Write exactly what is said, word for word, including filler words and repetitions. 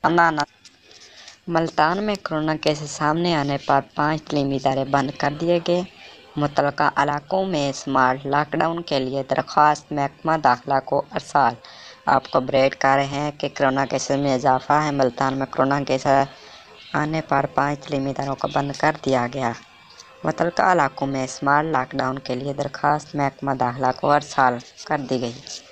अनाना मुल्तान में corona cases सामने आने पर पाँच तालीमी इदारे बंद कर दिए गए। मुतलका इलाकों में स्मार्ट लॉकडाउन के लिए दरख्वास्त महकमा दाखिला को अरसाल। आपको अपडेट कर रहे हैं कि कोरोना केसेस में इजाफा है। मुल्तान में कोरोना केसेस आने पर पाँच तालीमी इदारों को बंद कर दिया गया। मुतलका इलाकों में स्मार्ट लॉकडाउन के लिए दरख्वास्त महकमा दाखिला को अरसाल कर दी गई।